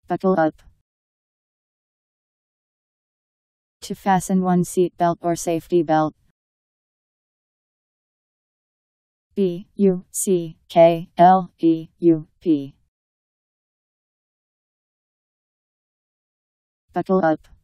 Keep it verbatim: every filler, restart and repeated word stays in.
Buckle up. To fasten one's seat belt or safety belt. B U C K L E U P. Buckle up.